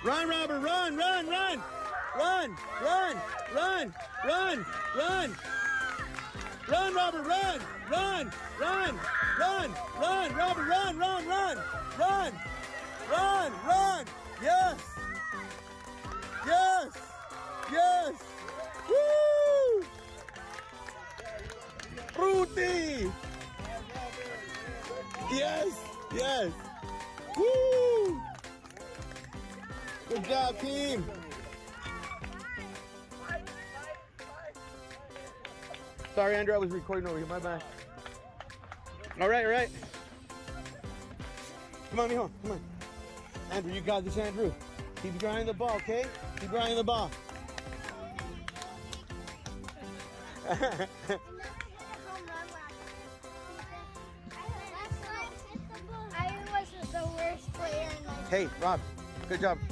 Run, Robert, run, run, run. Run, run, run, run, run. Run, Robert, run, run, run, run, run, Robert, run, run, run, run, run, run. Yes. Yes. Yes. Woo! Ruti! Yes, yes. Woo! Good job, team. Sorry, Andrew, I was recording over here. My bad. All right, all right. Come on, mijo. Come on. Andrew, you got this, Andrew. Keep grinding the ball, okay? Keep grinding the ball. I was the worst player in my Hey, Rob, good job.